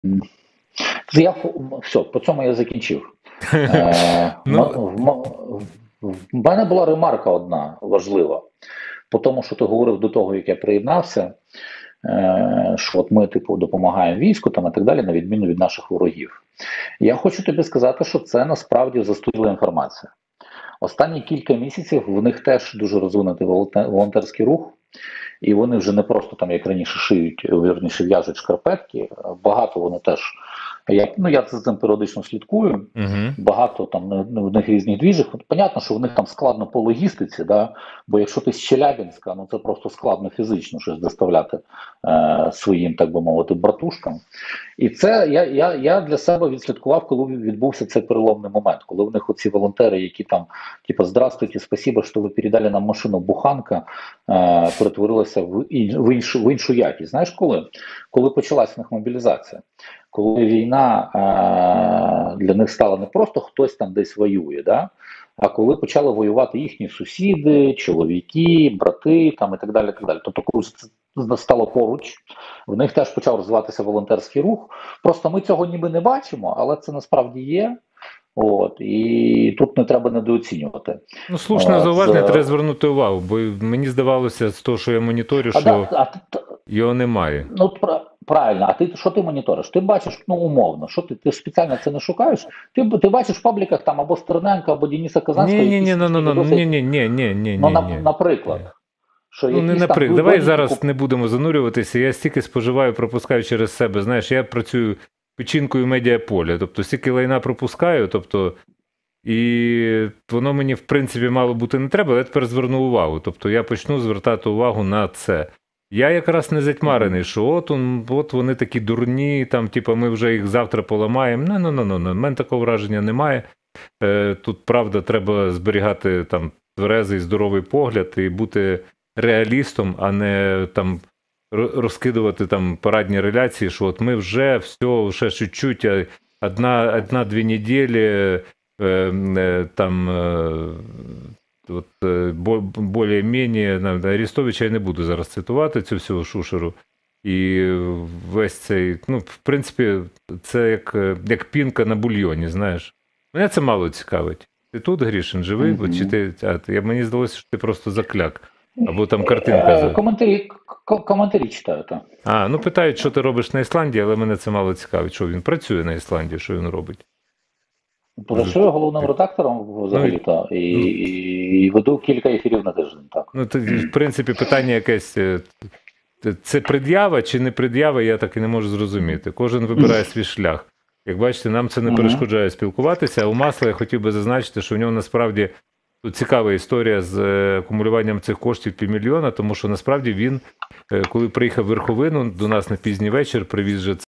Я все, по цьому я закінчив. Ну, В мене була ремарка одна важлива, по тому, що ти говорив до того, як я приєднався, що от ми, типу, допомагаємо війську там і так далі, на відміну від наших ворогів. Я хочу тобі сказати, що це насправді застаріла інформація. Останні кілька місяців в них теж дуже розвинутий волонтерський рух, і вони вже не просто там, як раніше, шиють, вірніше в'яжуть шкарпетки. Багато вони теж, я за цим періодично слідкую. Багато там в них різних двіжих. Понятно, що в них там складно по логістиці, да? Бо якщо ти з Челябинська, ну це просто складно фізично щось доставляти своїм, так би мовити, братушкам. І це я для себе відслідкував, коли відбувся цей переломний момент, коли в них оці волонтери, які там, типу, здравствуйте, спасибо, що ви передали нам машину буханка, перетворилася в іншу якість. Знаєш коли? Коли почалась в них мобілізація. Коли війна для них стала не просто хтось там десь воює, да? А коли почали воювати їхні сусіди, чоловіки, брати там, і так далі. Так далі. Тобто, коли це стало поруч, в них теж почав розвиватися волонтерський рух. Просто ми цього ніби не бачимо, але це насправді є. От, і тут не треба недооцінювати. ну слушне зауваження, треба звернути увагу, бо мені здавалося з того, що я моніторю, що його немає. Ну, правильно, а ти що ти моніториш? Ти бачиш, ну умовно, що ти спеціально це не шукаєш? Ти бачиш в пабліках там або Стерненка, або Дениса Казанського. Ні, наприклад. Ну, не наприклад. Давай зараз не будемо занурюватися. Я стільки споживаю, пропускаю через себе. Знаєш, я працюю печінкою медіаполя, тобто стільки лайна пропускаю, тобто і воно мені, в принципі, мало бути не треба, але я тепер зверну увагу. Тобто я почну звертати увагу на це. Я якраз не затьмарений, що от вони такі дурні, там, типу, ми вже їх завтра поламаємо. В мене такого враження немає. Тут, правда, треба зберігати там тверезий, здоровий погляд і бути реалістом, а не там розкидувати там парадні реляції, що от ми вже все, ще чуть-чуть, одна-дві неділі там от, більш-менш, Арестовича я не буду зараз цитувати, цю всю шушеру. І весь цей, ну, в принципі, це як пінка на бульйоні, знаєш. Мене це мало цікавить. Ти тут, Грішин, живий? Чи ти, мені здалося, що ти просто закляк. Або там картинка. Коментарі читаю, так. Ну питають, що ти робиш на Ісландії, але мене це мало цікавить. Що він працює на Ісландії, що він робить? Працюю головним редактором взагалі-то і веду кілька ефірів на тиждень, так. Ну, в принципі, питання якесь, це пред'ява чи не пред'ява, я так і не можу зрозуміти. Кожен вибирає свій шлях. Як бачите, нам це не перешкоджає спілкуватися, а у Масла я хотів би зазначити, що у нього насправді тут цікава історія з акумулюванням цих коштів $500 000, тому що насправді він, коли приїхав в Верховину до нас на пізній вечір, привіз же